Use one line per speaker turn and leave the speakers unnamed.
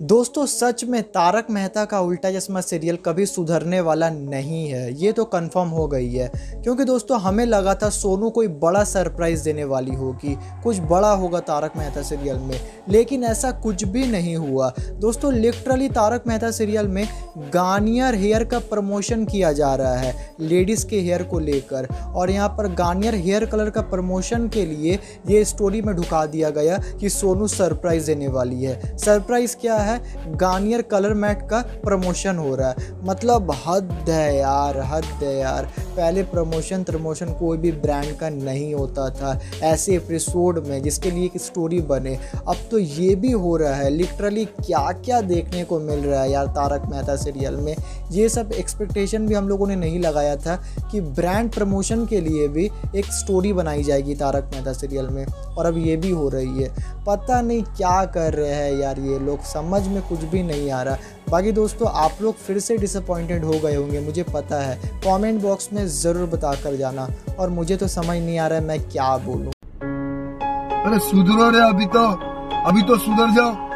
दोस्तों सच में तारक मेहता का उल्टा चश्मा सीरियल कभी सुधरने वाला नहीं है, ये तो कंफर्म हो गई है। क्योंकि दोस्तों हमें लगा था सोनू कोई बड़ा सरप्राइज़ देने वाली होगी, कुछ बड़ा होगा तारक मेहता सीरियल में, लेकिन ऐसा कुछ भी नहीं हुआ। दोस्तों लिटरली तारक मेहता सीरियल में गार्नियर हेयर का प्रमोशन किया जा रहा है लेडीज़ के हेयर को लेकर, और यहाँ पर गार्नियर हेयर कलर का प्रमोशन के लिए ये स्टोरी में ढुका दिया गया कि सोनू सरप्राइज़ देने वाली है। सरप्राइज़ क्या है? गार्नियर कलर मैट का प्रमोशन हो रहा है। मतलब हद है यार, हद है यार। पहले प्रमोशन कोई भी ब्रांड का नहीं होता था ऐसे एपिसोड में जिसके लिए एक स्टोरी बने, अब तो ये भी हो रहा है। लिटरली क्या क्या देखने को मिल रहा है यार तारक मेहता सीरियल में। ये सब एक्सपेक्टेशन भी हम लोगों ने नहीं लगाया था कि ब्रांड प्रमोशन के लिए भी एक स्टोरी बनाई जाएगी तारक मेहता सीरियल में, और अब ये भी हो रही है। पता नहीं क्या कर रहे हैं यार ये लोग, समझ में कुछ भी नहीं आ रहा। बाकी दोस्तों आप लोग फिर से डिसअपॉइंटेड हो गए होंगे, मुझे पता है। कमेंट बॉक्स में ज़रूर बता कर जाना, और मुझे तो समझ नहीं आ रहा है मैं क्या बोलूँ।
अरे सुधरो रे, अभी तो सुधर जाओ।